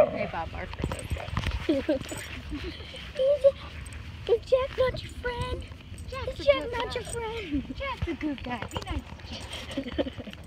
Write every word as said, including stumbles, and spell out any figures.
Hey, Bob Barker says that. Is Jack not your friend? Jack's Is a Jack good not guy. your friend? Jack's a good guy. Be nice to Jack.